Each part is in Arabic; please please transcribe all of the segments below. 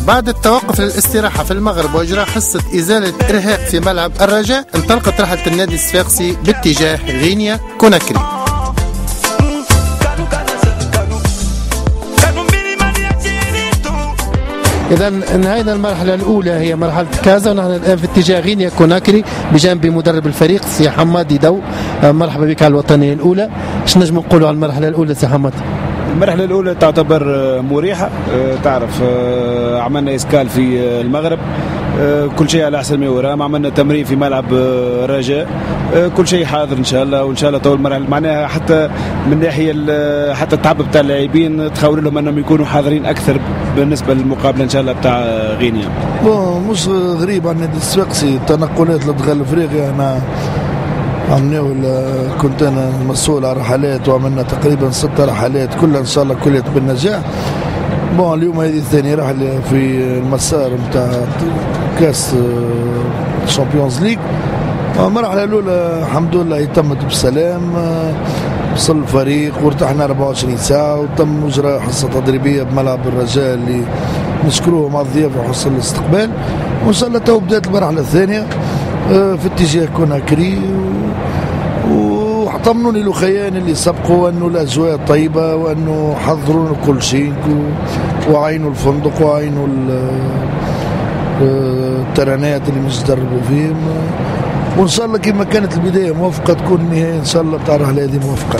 بعد التوقف للاستراحة في المغرب وإجراء حصة إزالة إرهاق في ملعب الرجاء، انطلقت رحلة النادي الصفاقسي باتجاه غينيا كوناكري. إذا انهينا المرحلة الأولى هي مرحلة كازا، ونحن الآن في اتجاه غينيا كوناكري بجانب مدرب الفريق سي حمادي دو. مرحبا بك على الوطنية الأولى. ايش نجم نقولوا على المرحلة الأولى سي حماد؟ المرحلة الأولى تعتبر مريحة. تعرف عملنا إسكال في المغرب، كل شيء على أحسن ما يرام. عملنا تمرين في ملعب الرجاء، كل شيء حاضر إن شاء الله. وإن شاء الله طول المرحلة معناها حتى من ناحية حتى التعب بتاع اللاعبين تخول لهم أنهم يكونوا حاضرين أكثر بالنسبة للمقابلة إن شاء الله بتاع غينيا. مش غريب عن النادي الصفاقسي التنقلات لدخل أفريقيا. أنا كنت أنا مسؤول على رحلات، وعملنا تقريبا 6 رحلات كلها إن شاء الله كلها بالنجاح. اليوم هذه ثاني رحلة في المسار متاع كاس شامبيونز ليج. المرحلة الأولى الحمد لله تمت بسلام، وصل الفريق وارتحنا 24 ساعة، وتم إجراء حصة تدريبية بملعب الرجاء اللي نشكروه مع الضيافة وحسن الاستقبال. وإن شاء الله تو بدأت المرحلة الثانية في اتجاه كوناكري، وطمنوني الأخيان اللي سبقوا أنه الأجواء طيبة، وأنه حضروا كل شيء، وعينوا الفندق وعينوا الترانات اللي مش دربوا فيهم. وإن شاء الله كما كانت البداية موفقة تكون النهاية إن شاء الله بتاع الرحلة هذه موفقة.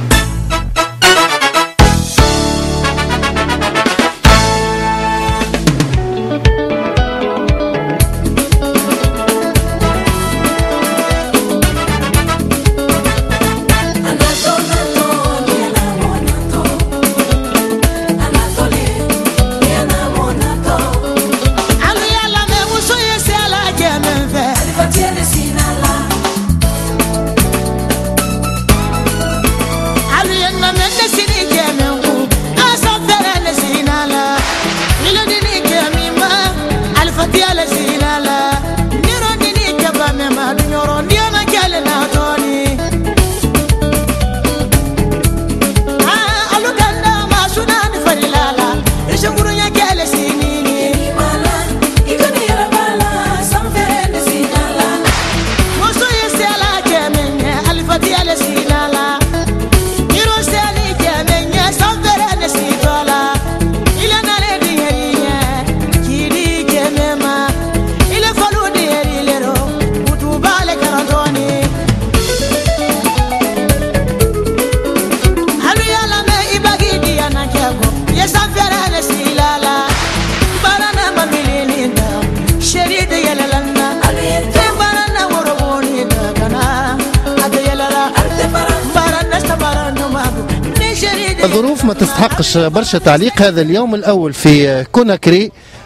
الظروف ما تستحقش برشا تعليق. هذا اليوم الأول في كوناكري،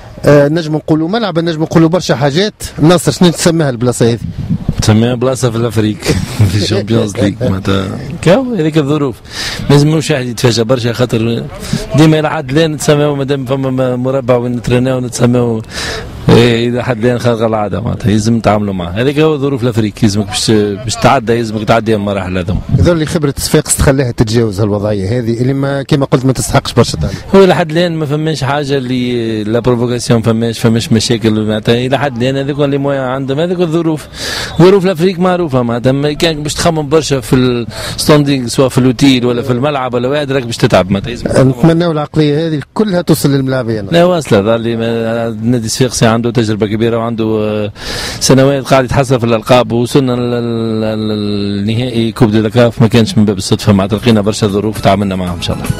نجم نقولوا ملعب، نجم نقولوا برشا حاجات. ناصر شنو تسميها البلاصة هذه؟ تسميها بلاصة في الأفريق في الشامبيونز ليج. معناتها كاو هذيك الظروف لازم المشاهد يتفاجأ برشا، خاطر ديما إلى حد الآن نتسماو مادام فما مربع ونترناو نتسماو إذا حد الآن خارج العادة. معناتها لازم نتعاملوا معها، هذيك هو ظروف الأفريق. لازمك باش تعدى، لازمك تعدي المراحل هذوما. هذول اللي خبرة صفاقس تخليها تتجاوز هالوضعية هذه اللي ما كما قلت ما تستحقش برشا تعليق. هو إلى حد الآن ما فماش حاجة اللي لا بروفوكاسيون، فماش مشاكل. معناتها إلى حد الآن هذوك اللي مويا عندهم هذوك الظروف. ظروف الأفريق معروفة، معناتها كان باش تخمم برشا في الستاندينغ سواء في الأوتيل ولا في الملعب ولا واحد راك باش تتعب. معناتها نتمناو العقلية هذه كلها توصل للملاعبين. لا واصلة، النادي الصفاقسي عنده تجربة كبيرة وعنده سنوات قاعد يتحصل في الألقاب، ووصلنا للنهائي كوب دي لاكاف ما كانش من باب الصدفة. مع تلقينا برشا ظروف وتعاملنا معهم إن شاء الله.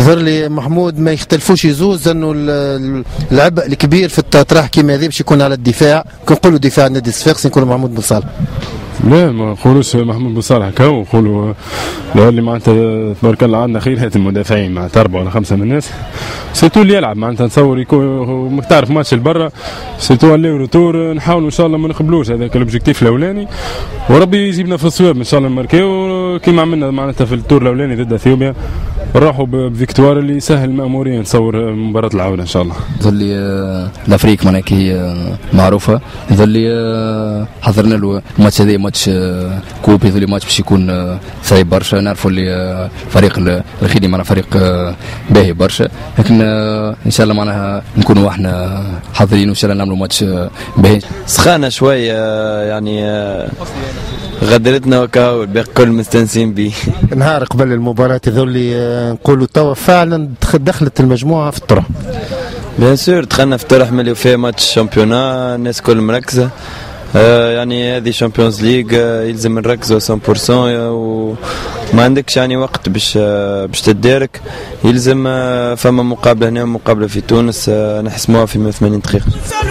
يظهر لي محمود ما يختلفوش يزوز انه العبء الكبير في التطرح كيما هذا باش يكون على الدفاع. كنقولوا دفاع نادي الصفاقس نقولوا محمود بن صالح. لا ما نقولوش محمود بن صالح كاو، نقولوا اللي معناتها تبارك الله عندنا خير هات المدافعين معناتها 4 ولا 5 من الناس سيتو اللي يلعب معناتها نتصور يكون تعرف ماتش البرا سيتو اللي روتور نحاولوا ان شاء الله ما نقبلوش هذاك الاوبجيكتيف الاولاني وربي يجيبنا في الصواب ان شاء الله نماركيو كيما عملنا معناتها في التور الاولاني ضد اثيوبيا نروحوا بفيكتوار اللي يسهل مأمورية نصور مباراة العودة إن شاء الله. ظل الأفريق معناها كي معروفة ظل حضرنا له الماتش هذا ماتش كوبي ظل ماتش باش يكون صعيب برشا نعرفوا اللي فريق الخيدي معنا فريق باهي برشا لكن إن شاء الله معناها نكونوا احنا حاضرين وإن شاء الله نعملوا ماتش باهي. سخانة شوية يعني غدرتنا وكاو الباقي كل مستنسين به. نهار قبل المباراة يظل نقولوا توا فعلا دخلت المجموعة في الطرح. بيان سور دخلنا في الطرح ملي فيه ماتش شامبيونا الناس كل مركزة يعني هذه شامبيونز ليج يلزم نركزوا 100% وما عندكش يعني وقت باش تدارك يلزم فما مقابلة هنا ومقابلة في تونس نحسموها في 180 دقيقة.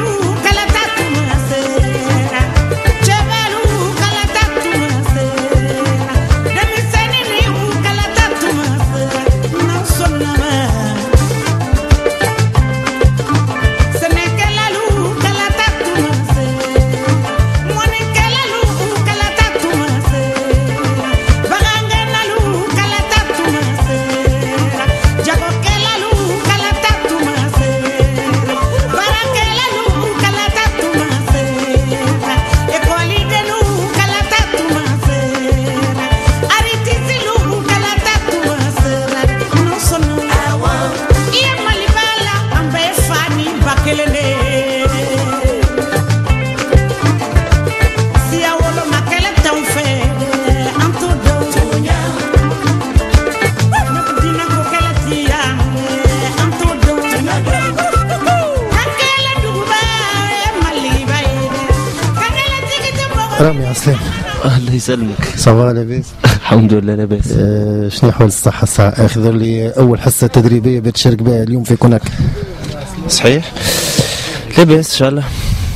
رامي عسلان الله يسلمك. صباح لاباس؟ الحمد لله لاباس. شنو حوال الصحة الساعة؟ اخذ لي أول حصة تدريبية بتشارك بها اليوم في كوناك. صحيح لاباس إن شاء الله.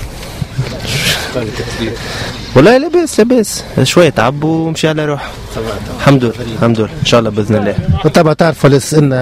والله لاباس شوية تعب ومشي على روحه. الحمد لله إن شاء الله بإذن الله. وطبعا تعرف فلس أن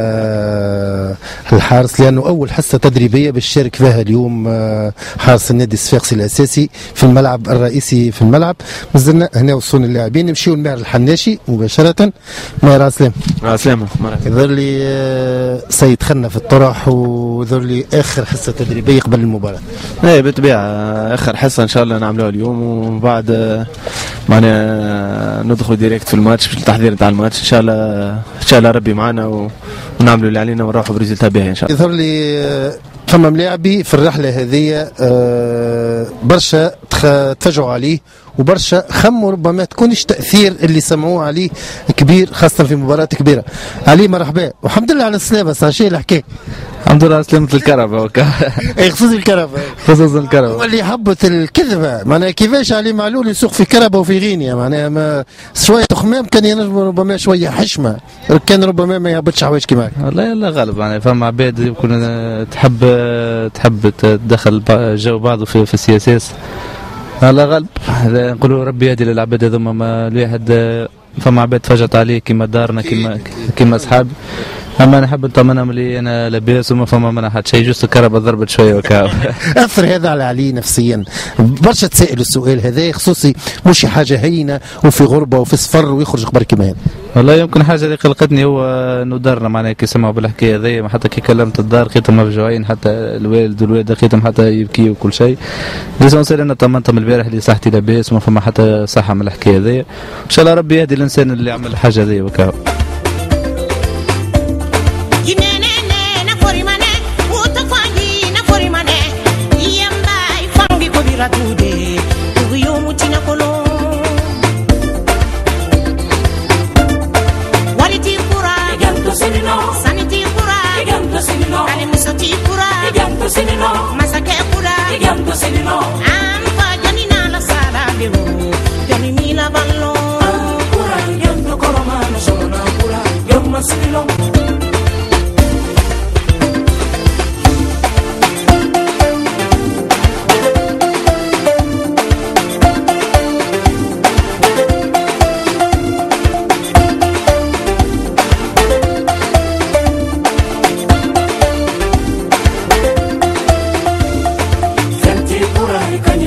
الحارس لأنه أول حصة تدريبية بيشارك فيها اليوم حارس النادي الصفاقسي الأساسي في الملعب الرئيسي في الملعب. مازلنا هنا وصول اللاعبين نمشيو لماهر الحناشي مباشرة. ماهر عسلام. عسلامة. يظهر لي سيد خلنا في الطرح ويظهر لي آخر حصة تدريبية قبل المباراة. إيه بالطبيعة آخر حصة إن شاء الله نعملوها اليوم وبعد معنا ندخل ديريكت في الماتش في التحضير نتاع الماتش ان شاء الله ربي معنا ونعملوا اللي علينا ونروحوا بريزلتا باهي ان شاء الله. يظهر لي فما ملاعبي في الرحله هذه برشا تفاجئوا عليه وبرشا خموا ربما تكونش تاثير اللي سمعوه عليه كبير خاصه في مباراه كبيره. علي مرحبا والحمد لله على السلامه. شنو الحكايه؟ الحمد لله على سلامة الكهرباء اي خصوص الكهرباء واللي حبت الكذبه معناها كيفاش علي معلول يسوق في كهرباء وفي غينيا معناها ما شويه خمام كان ينجم ربما شويه حشمه كان ربما ما يهبطش حوايج كيما والله يلا غالب يعني فما عباد يكون تحب تدخل جو بعضه في السياسات الله غالب. نقولوا ربي يهدي للعباد هذوما ما الواحد فما عباد تفاجأت عليه كيما دارنا كيما اصحاب. اما نحب نطمنهم اللي انا لاباس وما فما منع حد شيء جوست الكهرباء ضربت شويه وكاو. اثر هذا على علي نفسيا برشا تسائل السؤال هذا خصوصي مش حاجه هينه وفي غربه وفي سفر ويخرج خبر كيما هذا. والله يمكن حاجه اللي قلقتني هو انه دارنا معناها كي سمعوا بالحكايه هذيا حتى كي كلمت الدار لقيتهم مفجوعين حتى الوالد والوالده لقيتهم حتى يبكيوا وكل شيء. ليسونسيال انا طمنتهم البارح اللي صحتي لاباس وما فما حتى صحه من الحكايه هذيا. ان شاء الله ربي يهدي الانسان اللي عمل الحاجه هذيا وكاو.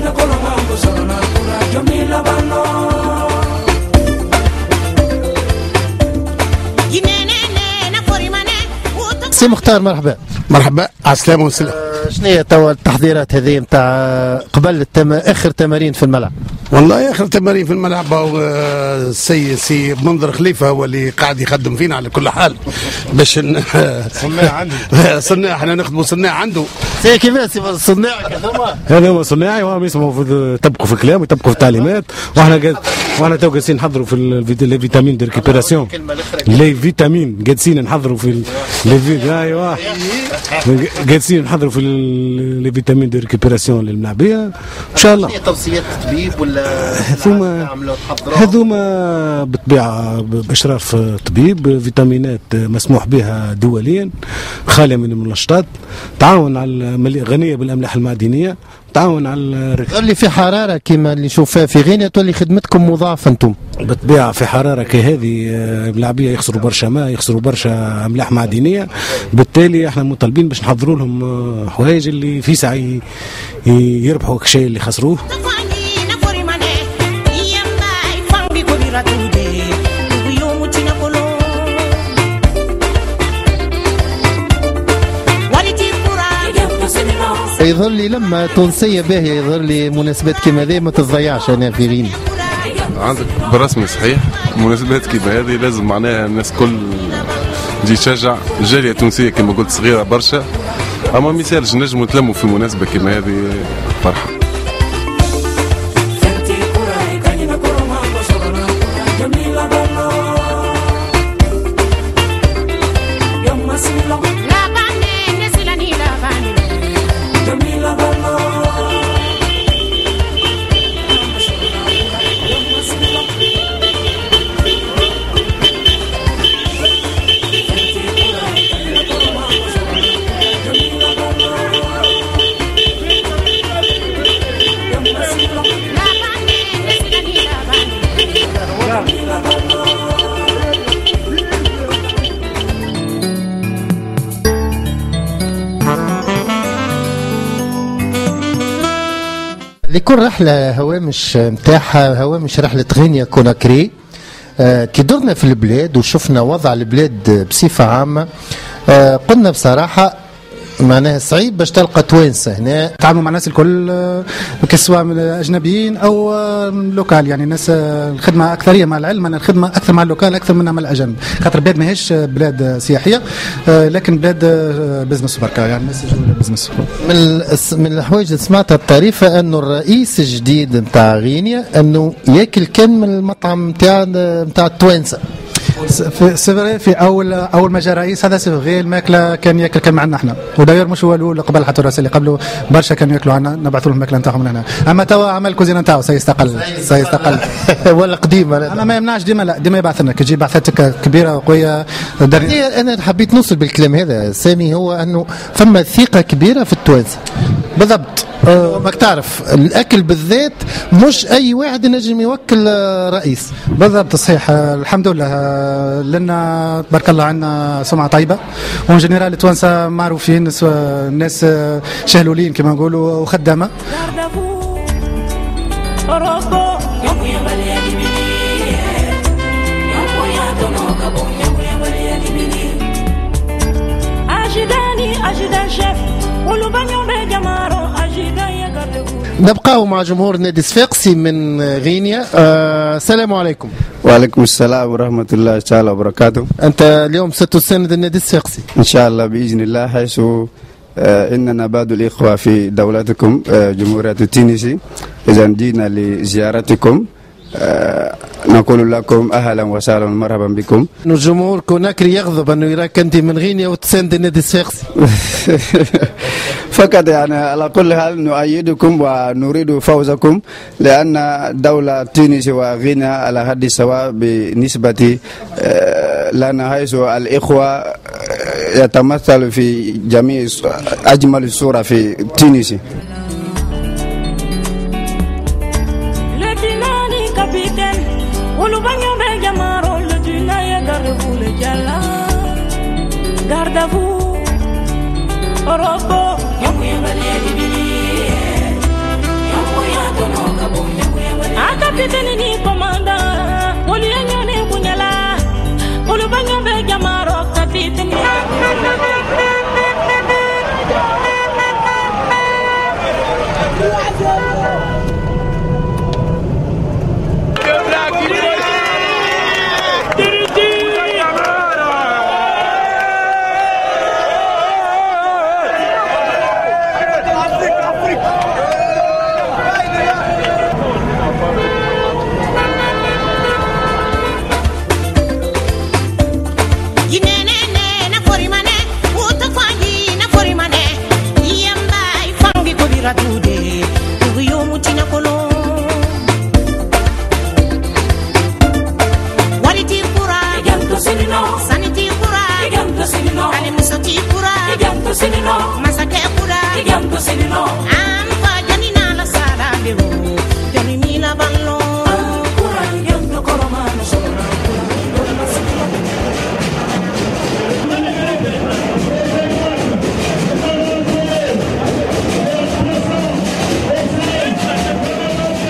سي مختار مرحبا. مرحبا على السلامة والسلام. شنو هي توا التحضيرات هذه نتاع قبل اخر تمارين في الملعب؟ والله اخر تمارين في الملعب سي منذر خليفه هو اللي قاعد يخدم فينا على كل حال باش صناع عنده صناع، احنا نخدموا صناع عنده. سي كيفاش صناع هذا هو صناعي وهم يسمعوا يطبقوا في الكلام ويطبقوا في التعليمات، واحنا تو جالسين نحضروا في الفيتامين دو ريكيبيراسيون، لي فيتامين جالسين نحضروا في ايوا جالسين نحضروا في لي فيتامين دو ريكيبيراسيون للملاعبيه ان شاء الله. توصيات الطبيب ولا هذوما بالطبيعه باشراف الطبيب، فيتامينات مسموح بها دوليا خاليه من المنشطات، تعاون على غنيه بالاملاح المعدنيه، تعاون على اللي في حراره كما اللي نشوفها في غينيا تولي خدمتكم مضاعفه انتم بالطبيعه. في حراره كهذه الملاعبيه يخسروا برشا ماء، يخسروا برشا املاح معدنيه، بالتالي احنا مطالبين باش نحضروا لهم حوايج اللي في ساعه يربحوا الشيء اللي خسروه. يظهر لي لما تونسيه باهيه، يظهر لي مناسبات كما هذه ما تتضيعش هنا في غينيا. عندك بالرسمي صحيح، مناسبات كيما هذه لازم معناها الناس كل تجي تشجع، الجاليه التونسيه كما قلت صغيره برشا، اما ما يسالش نجموا نتلموا في مناسبه كيما هذه فرحه. لكل رحلة هوامش نتاعها، هوامش رحلة غينيا كوناكري. كي درنا في البلاد وشفنا وضع البلاد بصفة عامة، قلنا بصراحة معناها صعيب باش تلقى توانسه هنا تعاملوا مع الناس الكل، سواء من اجنبيين او لوكال، يعني الناس الخدمه اكثريه مع العلم ان الخدمه اكثر مع اللوكال اكثر منها مع الاجانب، خاطر البلاد ماهيش بلاد سياحيه لكن بلاد بزنس بركه، يعني الناس يجوا بزنس. من الحوايج اللي سمعتها الطريفه انه الرئيس الجديد نتاع غينيا انه ياكل كان من المطعم نتاع التوانسه. في اول ما جاء رئيس هذا سيفغي الماكله كان ياكل كان معنا احنا، وداير مش هو الاول قبل حتى الرئيس اللي قبله برشا كانوا ياكلوا عنا، نبعثوا لهم الماكله نتاعهم لهنا. اما توا عمل كوزينه نتاعو سيستقل ولا قديمه. اما ما يمنعش ديما، لا ديما يبعث لنا كي تجي بعثتك كبيره وقويه. انا حبيت نوصل بالكلام هذا سامي، هو انه فما ثقه كبيره في التوانسه. بالضبط. ماك تعرف الاكل بالذات مش اي واحد ينجم يوكل رئيس. بالضبط صحيح. الحمد لله لنا تبارك الله عندنا سمعه طيبه، وان جنرال التوانسه معروفين الناس شهلولين كما نقولوا وخدامه. نبقاو مع جمهور نادي صفاقسي من غينيا. السلام عليكم. وعليكم السلام ورحمة الله تعالى وبركاته. أنت اليوم ستساند النادي الصفاقسي إن شاء الله بإذن الله، حيث إننا بعض الإخوة في دولتكم جمهورية التونسي، إذا جينا لزيارتكم نقول لكم أهلا وسهلا ومرحبا بكم. الجمهور كوناكري يغضب أنه يراك أنت من غينيا وتساند النادي الصفاقسي. فقط يعني على كل حال نؤيدكم ونريد فوزكم، لأن دولة تونس وغينيا على حد سواء بالنسبة لنا، حيث الإخوة يتمثل في جميع أجمل الصورة في تونس. Garde à vous, Robo,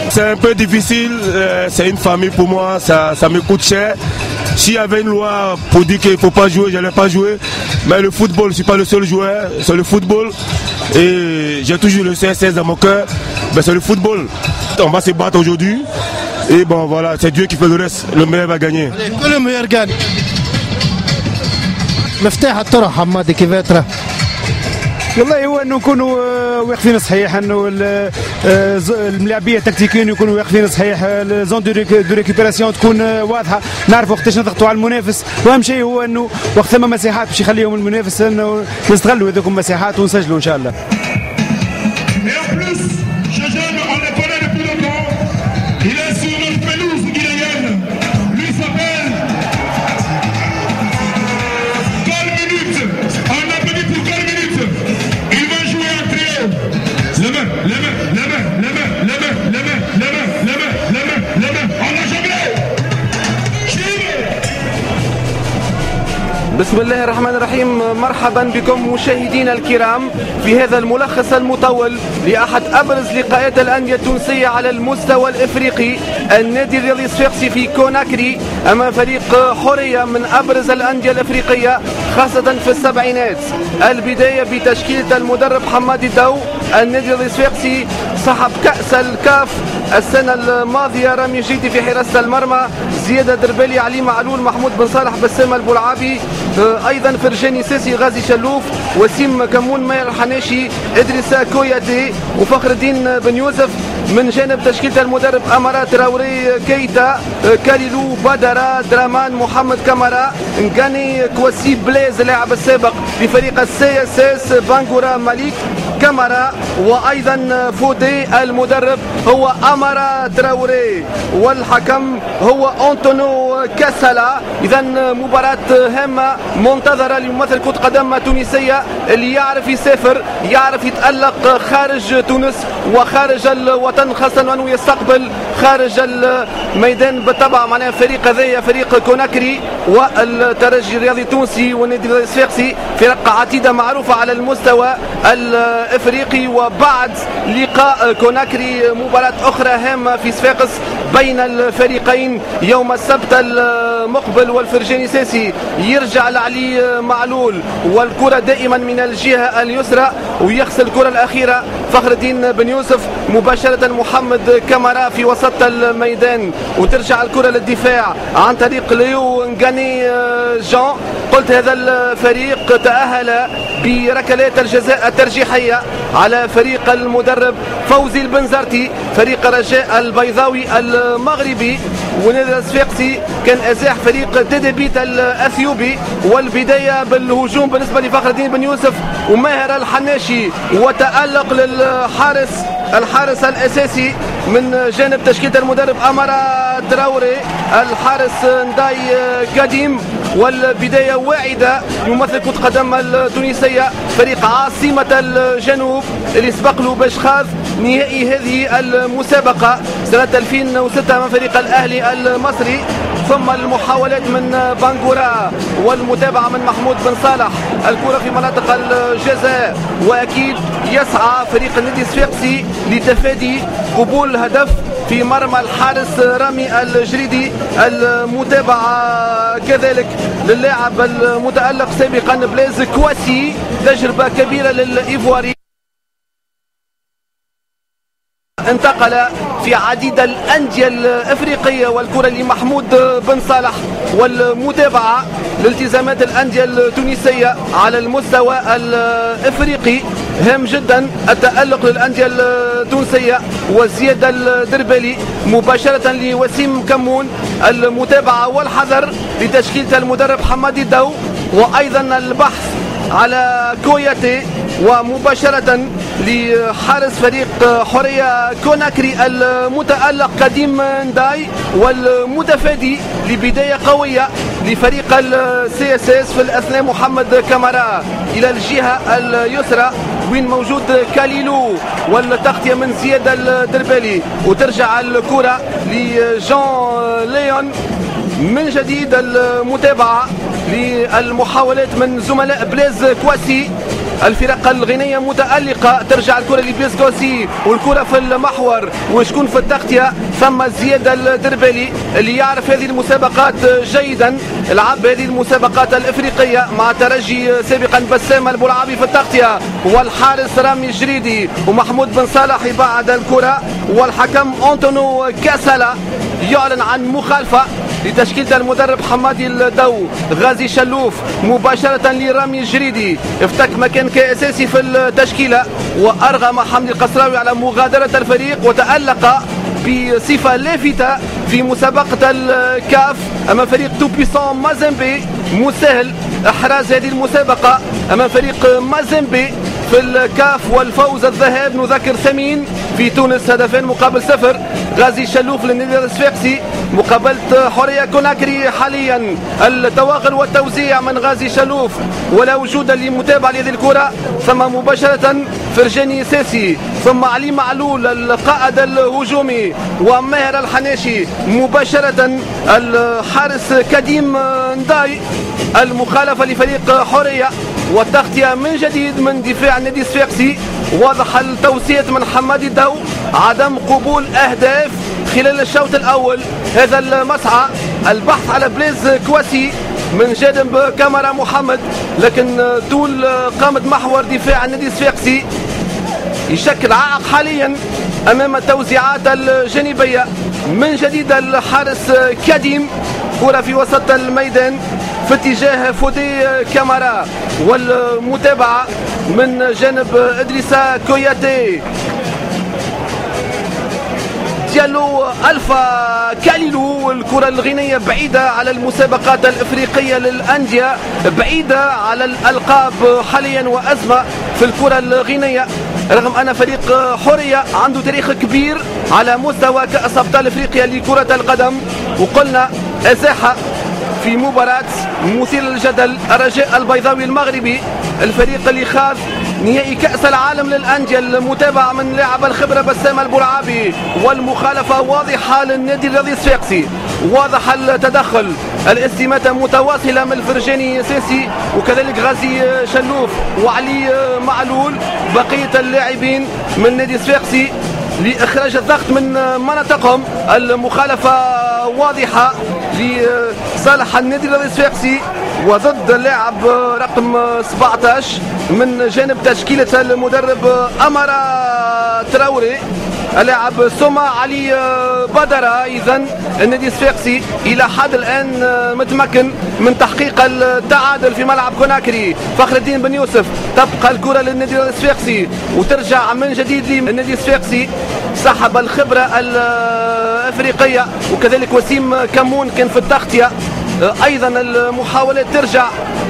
C'est un peu difficile, c'est une famille pour moi, ça me coûte cher. S'il y avait une loi pour dire qu'il ne faut pas jouer, je n'allais pas jouer. Mais le football, je ne suis pas le seul joueur, c'est le football. Et j'ai toujours le CSS dans mon cœur, mais c'est le football. On va se battre aujourd'hui. Et bon voilà, c'est Dieu qui fait le reste, le meilleur va gagner. Que le meilleur gagne. مفتاح الطرح حمادي كيف ترى؟ والله هو انه نكونوا واقفين صحيح، انه الملاعبيه التكتيكيين يكونوا واقفين صحيح، الزون دو ريكوبيراسيون تكون واضحه، نعرفوا وقتاش نضغطوا على المنافس، واهم شيء هو انه وقت ثم مساحات باش يخليهم المنافس انه نستغلوا هذوك المساحات ونسجلوا ان شاء الله. بسم الله الرحمن الرحيم. مرحبا بكم مشاهدينا الكرام في هذا الملخص المطول لأحد أبرز لقاءات الأندية التونسية على المستوى الإفريقي. النادي الرياضي الصفاقسي في كوناكري أمام فريق حورية من أبرز الأندية الإفريقية خاصة في السبعينات. البداية بتشكيلة المدرب حمادي داو. النادي الرياضي الصفاقسي صاحب كأس الكاف السنة الماضية، رامي جيدي في حراسة المرمى، زيادة دربالي، علي معلول، محمود بن صالح، بسام البلعابي، ايضا فرجاني ساسي، غازي شلوف، وسيم كمون، ماهر الحناشي، ادريسا كوياتي، وفخر الدين بن يوسف. من جانب تشكيلة المدرب أمارا تراوري، كيتا، كاليلو، بدرا، درامان، محمد كامارا، نغاني، كواسي بليز اللاعب السابق لفريق السي اس اس، بانغورا، مالك كامارا، وايضا فودي. المدرب هو أمارا تراوري والحكم هو أنطونو كاسالا. اذا مباراة هامة منتظرة لممثل كرة قدم تونسية اللي يعرف يسافر، يعرف يتألق خارج تونس وخارج الوطن، خاصة أنه يستقبل خارج الميدان بالطبع معناها فريق هذايا فريق كوناكري والترجي الرياضي التونسي والنادي الرياضي الصفاقسي، فرق عتيدة معروفة على المستوى الإفريقي. وبعد لقاء كوناكري مباراة أخرى هامة في صفاقس بين الفريقين يوم السبت المقبل، والفرجاني ساسي يرجع لعلي معلول والكرة دائما من الجهة اليسرى ويغسل الكرة الأخيرة فخر الدين بن يوسف، مباشرة محمد كامارا في وسط الميدان، وترجع الكرة للدفاع عن طريق ليو نغاني جان. قلت هذا الفريق تأهل بركلات الجزاء الترجيحية على فريق المدرب فوزي البنزرتي، فريق رجاء البيضاوي المغربي. ونادي الصفاقسي كان أزاح فريق تدبيت الأثيوبي، والبداية بالهجوم بالنسبة لفخر الدين بن يوسف وماهر الحناشي، وتألق الحارس الأساسي من جانب تشكيلة المدرب أمارا تراوري، الحارس نداي قديم. والبداية واعدة لممثل كرة القدم التونسية فريق عاصمة الجنوب اللي سبق له باش خاض نهائي هذه المسابقة سنة 2006 من فريق الأهلي المصري. ثم المحاولات من بانغورا والمتابعة من محمود بن صالح، الكرة في مناطق الجزاء، وأكيد يسعى فريق النادي الصفاقسي لتفادي قبول هدف في مرمى الحارس رامي الجريدي. المتابعة كذلك للاعب المتألق سابقا بليز كواسي، تجربة كبيرة للإيفواري، انتقل في عديد الأندية الأفريقية، والكرة لمحمود بن صالح، والمتابعة لالتزامات الأندية التونسية على المستوى الإفريقي. هام جدا التألق للأندية التونسية، وزيادة الدربالي مباشرة لوسيم كمون، المتابعة والحذر لتشكيلة المدرب حمادي داو، وأيضا البحث على كوياتي، ومباشرة لحارس فريق حورية كوناكري المتألق قديم نداي، والمتفادي لبداية قوية لفريق السي اس اس في الأثناء محمد كامارا إلى الجهة اليسرى وين موجود كاليلو، والتغطية من زيادة الدربالي، وترجع الكرة لجان ليون. من جديد المتابعة للمحاولات من زملاء بليز كواسي، الفرق الغينية متألقة. ترجع الكرة لبيسكوسي والكرة في المحور وشكون في التغطية. ثم زياد الدربالي اللي يعرف هذه المسابقات جيدا، لعب هذه المسابقات الإفريقية مع ترجي سابقا. بسام البلعابي في التغطية والحارس رامي الجريدي ومحمود بن صالح يبعد الكرة، والحكم أنطونو كاسالا يعلن عن مخالفة لتشكيلة المدرب حمادي الدو. غازي شلوف مباشرة لرامي الجريدي افتك مكان كأساسي في التشكيلة، وأرغم حمدي القصراوي على مغادرة الفريق وتألق بصفة لافتة في مسابقة الكاف أمام فريق تو بيسون مازيمبي. مسهل إحراز هذه المسابقة أمام فريق مازيمبي في الكاف والفوز الذهاب. نذكر ثمين في تونس 2-0. غازي شلوف للنادي الصفاقسي مقابلة حورية كوناكري حاليا. التواغل والتوزيع من غازي شلوف ولا وجود لمتابعة لهذه الكرة. ثم مباشرة فرجاني ساسي ثم علي معلول القائد الهجومي وماهر الحناشي مباشرة الحارس كديم نداي. المخالفة لفريق حورية والتغطية من جديد من دفاع النادي الصفاقسي. واضح التوصية من حمادي الدو عدم قبول أهداف خلال الشوط الأول. هذا المسعى البحث على بليز كواسي من جانب كاميرا محمد، لكن طول قامة محور دفاع النادي الصفاقسي يشكل عائق حاليا أمام التوزيعات الجانبية. من جديد الحارس كديم، كرة في وسط الميدان في اتجاه فودي كامارا، والمتابعة من جانب إدريسا كوياتي. ديالو ألفا كاليلو. الكرة الغينية بعيدة على المسابقات الإفريقية للأندية، بعيدة على الألقاب حاليا، وأزمة في الكرة الغينية رغم أن فريق حورية عنده تاريخ كبير على مستوى كأس أبطال إفريقيا لكرة القدم. وقلنا أزاحة في مباراة مثير للجدل الرجاء البيضاوي المغربي، الفريق اللي خاض نهائي كأس العالم للأندية. المتابعة من لاعب الخبرة بسام البلعابي، والمخالفة واضحة للنادي الرياضي الصفاقسي. واضح التدخل، الاستماتة متواصلة من الفرجاني ساسي وكذلك غازي شلوف وعلي معلول بقية اللاعبين من النادي الصفاقسي لإخراج الضغط من مناطقهم. المخالفة واضحة لصالح النادي الرياضي الصفاقسي وضد اللاعب رقم 17 من جانب تشكيلة المدرب أمارا تراوري. اللاعب سوما علي بدرة. إذن النادي الصفاقسي إلى حد الآن متمكن من تحقيق التعادل في ملعب كوناكري. فخر الدين بن يوسف، تبقى الكرة للنادي الصفاقسي وترجع من جديد للنادي الصفاقسي. سحب الخبرة الأفريقية وكذلك وسيم كمون كان في التغطية. أيضا المحاولات ترجع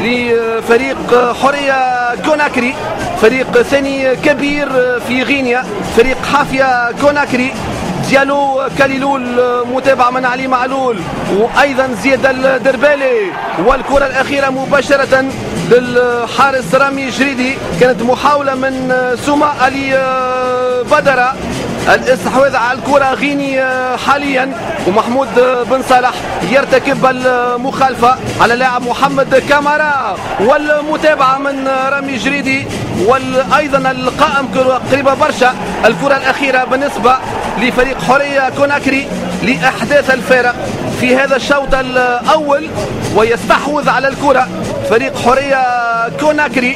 لفريق حورية كوناكري، فريق ثاني كبير في غينيا، فريق حافية كوناكري. ديالو كاليلول متابعة من علي معلول وأيضا زياد الدربالي، والكرة الأخيرة مباشرة للحارس رامي جريدي. كانت محاولة من سوما علي بدرة. الاستحواذ على الكرة غيني حاليا، ومحمود بن صالح يرتكب المخالفة على لاعب محمد كامارا، والمتابعة من رامي جريدي، وايضا القائم قريبة برشا. الكرة الأخيرة بالنسبة لفريق حورية كوناكري لإحداث الفارق في هذا الشوط الأول، ويستحوذ على الكرة فريق حورية كوناكري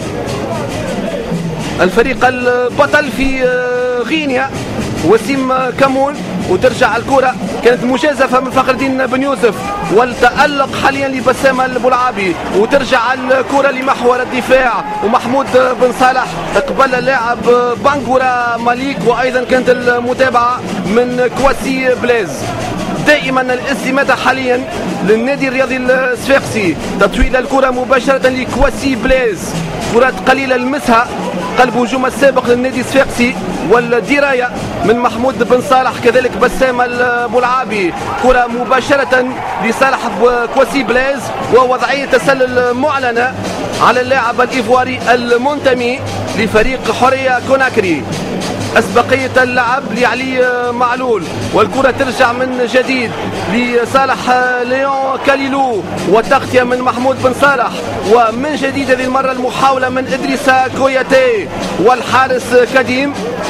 الفريق البطل في غينيا وسيم كمون. وترجع الكرة، كانت مجازفة من فخر الدين بن يوسف والتألق حاليا لبسام البلعابي، وترجع الكرة لمحور الدفاع ومحمود بن صالح قبل اللاعب بانغورا ماليك، وأيضا كانت المتابعة من كواسي بليز. دائما الاستماتة حاليا للنادي الرياضي الصفاقسي. تطويل الكرة مباشرة لكواسي بليز، كرات قليلة المسها قلب هجوم السابق للنادي الصفاقسي، والدراية من محمود بن صالح كذلك بسام البلعابي. كرة مباشرة لصالح كواسي بليز، ووضعية تسلل معلنة على اللاعب الإيفواري المنتمي لفريق حورية كوناكري. أسبقية اللعب لعلي معلول، والكرة ترجع من جديد لصالح ليون كاليلو، والتغطية من محمود بن صالح، ومن جديد هذه المرة المحاولة من إدريسا كوياتي والحارس كديم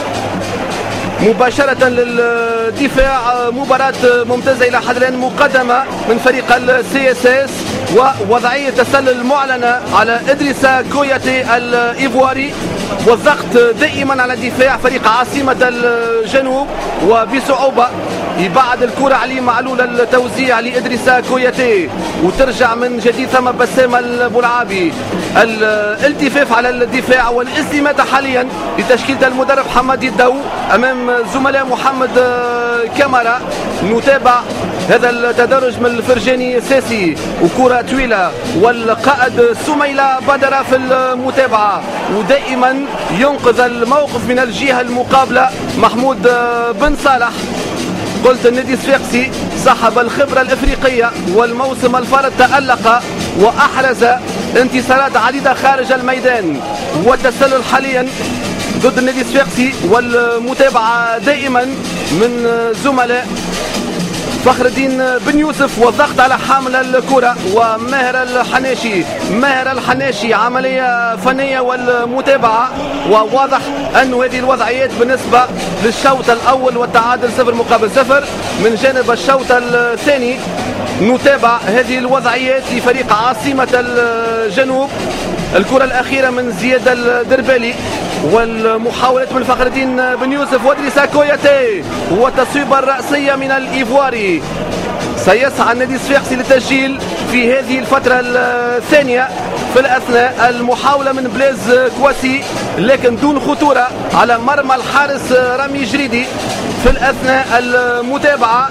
مباشرة للدفاع. مباراة ممتازة إلى حد الآن، مقدمة من فريق السي اس اس، ووضعية تسلل معلنة على إدريسا كوياتي الإيفواري، والضغط دائما على دفاع فريق عاصمة الجنوب، وبصعوبة يبعد الكرة علي معلول، التوزيع لإدريسا كوياتي، وترجع من جديد ثم بسام البلعابي. الالتفاف على الدفاع والاستماتة حاليا لتشكيلة المدرب حمادي الدو أمام زملاء محمد كامارا. نتابع هذا التدرج من الفرجاني ساسي، وكرة طويلة والقائد سميلة بدر في المتابعة، ودائما ينقذ الموقف من الجهة المقابلة محمود بن صالح. قلت النادي الصفاقسي صاحب الخبرة الإفريقية، والموسم الفارط تألق وأحرز انتصارات عديدة خارج الميدان، والتسلل حاليا ضد النادي الصفاقسي، والمتابعة دائما من زملاء فخر الدين بن يوسف، والضغط على حامل الكرة وماهر الحناشي. ماهر الحناشي عملية فنية والمتابعة، وواضح أن هذه الوضعيات بالنسبة للشوط الأول والتعادل 0-0. من جانب الشوط الثاني نتابع هذه الوضعيات لفريق عاصمة الجنوب. الكرة الأخيرة من زياد الدربالي، والمحاولة من فخر الدين بن يوسف وإدريسا كوياتي، والتصويبة الرأسية من الإيفواري. سيسعى النادي الصفاقسي للتسجيل في هذه الفترة الثانية. في الأثناء المحاولة من بليز كواسي، لكن دون خطورة على مرمى الحارس رامي جريدي. في الأثناء المتابعة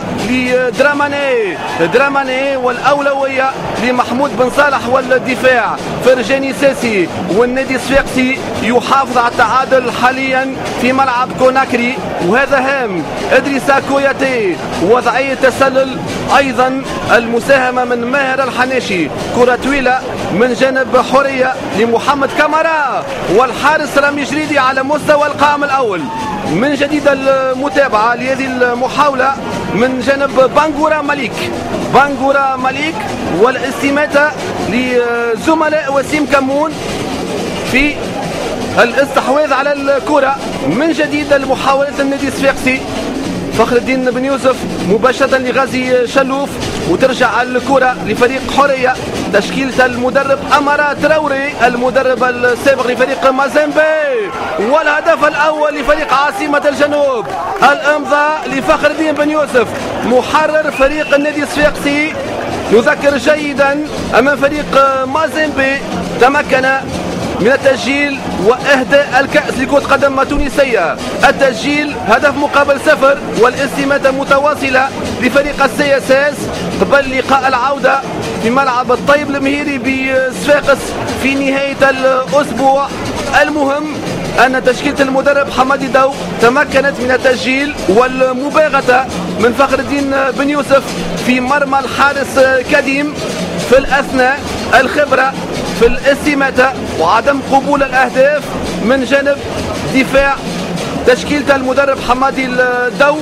لدراماني والأولوية لمحمود بن صالح والدفاع فرجاني ساسي، والنادي الصفاقسي يحافظ على التعادل حاليا في ملعب كوناكري، وهذا هام. إدريسا كوياتي وضعية تسلل، أيضا المساهمة من ماهر الحناشي، كرة طويلة من جانب حورية لمحمد كامارا، والحارس رامي جريدي على مستوى القائم الأول. من جديد المتابعة لهذه المحاولة من جانب بانغورا مليك، والاستماتة لزملاء وسيم كمون في الاستحواذ على الكرة. من جديد المحاولة النادي الصفاقسي، فخر الدين بن يوسف مباشرة لغازي شلوف، وترجع الكرة لفريق حورية تشكيلة المدرب أمارا تراوري، المدرب السابق لفريق مازيمبي، والهدف الأول لفريق عاصمة الجنوب. الإمضاء لفخر الدين بن يوسف محرر فريق النادي الصفاقسي. نذكر جيدا أمام فريق مازيمبي تمكن من التسجيل وإهداء الكأس لكرة قدم تونسية. التسجيل هدف مقابل 0، والاستماتة متواصلة لفريق السي اس اس قبل لقاء العودة في ملعب الطيب المهيري بصفاقس في نهاية الأسبوع. المهم أن تشكيلة المدرب حمادي دو تمكنت من التسجيل والمباغتة من فخر الدين بن يوسف في مرمى الحارس كديم. في الأثناء الخبرة في الاستماتة وعدم قبول الأهداف من جانب دفاع تشكيلة المدرب حمادي الدو.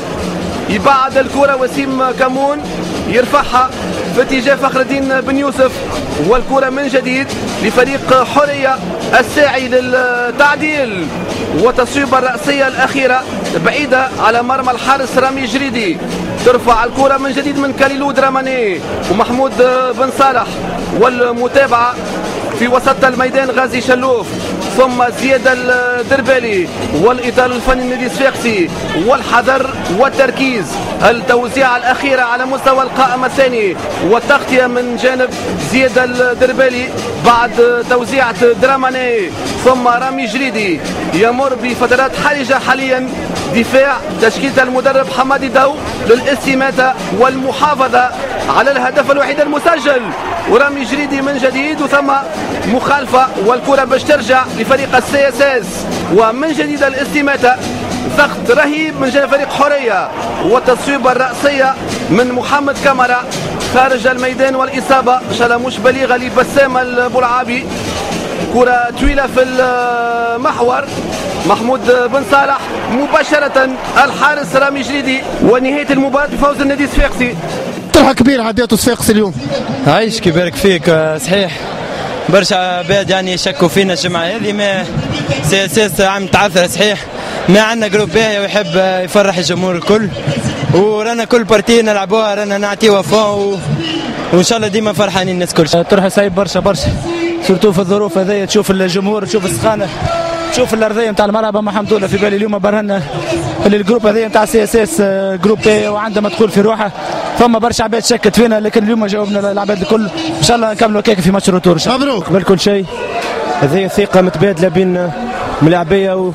يبعد الكرة وسيم كمون، يرفعها في اتجاه فخر الدين بن يوسف، والكرة من جديد لفريق حورية الساعي للتعديل، وتصويبة الرأسية الأخيرة بعيدة على مرمى الحارس رامي جريدي. ترفع الكرة من جديد من كاليلو دراماني ومحمود بن صالح، والمتابعة في وسط الميدان غازي شلوف، ثم زياد الدربالي، والإطار الفني النادي الصفاقسي، والحذر والتركيز. التوزيع الأخيرة على مستوى القائمة الثاني، والتغطية من جانب زياد الدربالي بعد توزيع دراماني، ثم رامي جريدي يمر بفترات حرجة حاليا. دفاع تشكيلة المدرب حمادي دو للاستماتة والمحافظة على الهدف الوحيد المسجل، ورامي جريدي من جديد، وثم مخالفة والكرة باش ترجع لفريق السي اس اس. ومن جديد الاستماتة، ضغط رهيب من جانب فريق حورية، والتصويبة الرأسية من محمد كامارا خارج الميدان، والإصابة إن شاء الله مش بليغة لبسام البلعابي. كرة طويلة في المحور محمود بن صالح مباشرة الحارس رامي جريدي، ونهاية المباراة بفوز النادي الصفاقسي. طرحة كبيرة عديته صفاقسي اليوم. عايش يبارك فيك. صحيح برشا عباد يعني يشكوا فينا الجمعة هذه، ما سي عم تعثر. صحيح ما عندنا جروب باهي ويحب يفرح الجمهور الكل، ورانا كل بارتي نلعبوها رانا نعطيوها فون، وان شاء الله ديما فرحانين الناس كل شيء. طرح صعيب برشا سورتو في الظروف هذيا، تشوف الجمهور، تشوف السخانه، تشوف الارضيه نتاع الملعب. اما الحمد لله في بالي اليوم برهنا اللي الجروب هذايا نتاع سي اس اس جروب وعنده مدخول في روحه، فما برشا عباد شكت فينا، لكن اليوم جاوبنا العباد الكل. ان شاء الله نكملوا هكاك في ماتش الروتور. مبروك. قبل كل شيء هذه ثقه متبادله بين ملاعبيه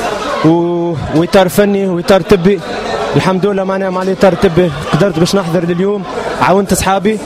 واطار فني واطار طبي. الحمد لله معناها مع الاطار الطبي قدرت باش نحضر لليوم، عاونت اصحابي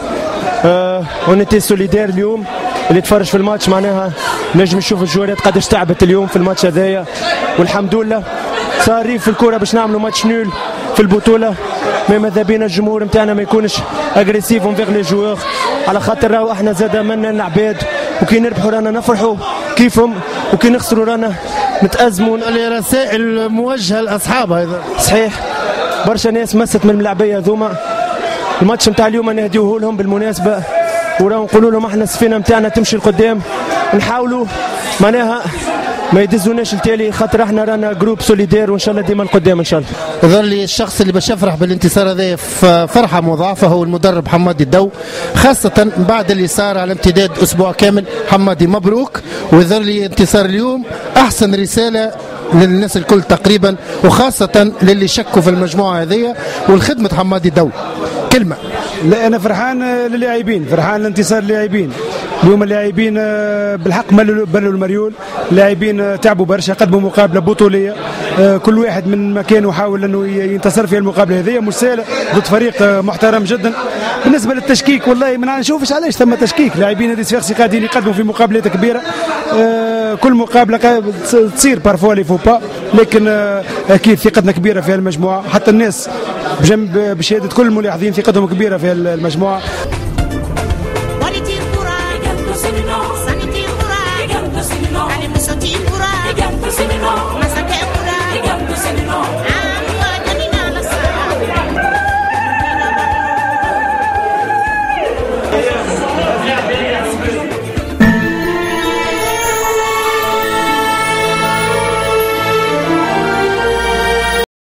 ونتي سوليدير اليوم. اللي تفرج في الماتش معناها نجم يشوف الجوارات قداش تعبت اليوم في الماتش هذايا، والحمد لله صار في الكره باش نعملوا ماتش نول في البطوله. ماذا بينا الجمهور نتاعنا ما يكونش اغريسيف اونفيغ لي جوار، على خاطر راهو احنا زاد منا العباد، وكي نربحوا رانا نفرحوا كيفهم، وكي نخسروا رانا نتأزموا. الرسائل موجهه لاصحابها ايضا. صحيح برشا ناس مست من الملاعبيه هذوما. الماتش نتاع اليوم نهديوه لهم بالمناسبه، وراهم نقولوا لهم احنا السفينه نتاعنا تمشي لقدام، نحاولوا معناها ما يدزوناش التالي، خاطر احنا رانا جروب سوليدير، وان شاء الله ديما القدام ان شاء الله. يظل لي الشخص اللي باش يفرح بالانتصار هذا في فرحه مضاعفه هو المدرب حمادي الدو، خاصه بعد اللي صار على امتداد اسبوع كامل. حمادي مبروك، ويظل لي انتصار اليوم احسن رساله للناس الكل تقريبا، وخاصه للي شكوا في المجموعه هذه والخدمه حمادي الدو. كلمه. لا انا فرحان للاعبين، فرحان لانتصار اللاعبين اليوم. اللاعبين بالحق بلوا المريول، اللاعبين تعبوا برشا، قدموا مقابله بطوليه، كل واحد من مكانه حاول انه ينتصر في المقابله هذه، مش سهله ضد فريق محترم جدا. بالنسبه للتشكيك والله ما نشوفش علاش ثم تشكيك، لاعبين نادي صفاقسي قاعدين يقدموا في مقابلات كبيره، كل مقابله تصير بارفوا لي فوبا، لكن اكيد ثقتنا كبيره في المجموعه، حتى الناس بجنب بشهاده كل الملاحظين ثقتهم كبيره في المجموعه.